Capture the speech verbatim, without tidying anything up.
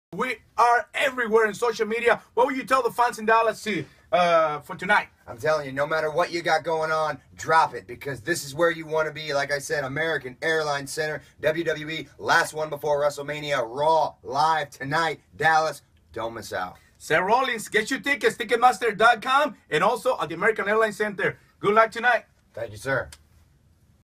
We are everywhere in social media. What would you tell the fans in Dallas to, uh, for tonight? I'm telling you, no matter what you got going on, drop it, because this is where you want to be. Like I said, American Airlines Center, W W E, last one before WrestleMania, Raw, live tonight, Dallas. Don't miss out. Seth Rollins, get your tickets, Ticketmaster dot com, and also at the American Airlines Center. Good luck tonight. Thank you, sir.